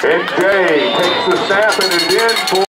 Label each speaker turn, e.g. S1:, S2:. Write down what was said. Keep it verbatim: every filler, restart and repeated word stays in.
S1: N J takes the snap and is in for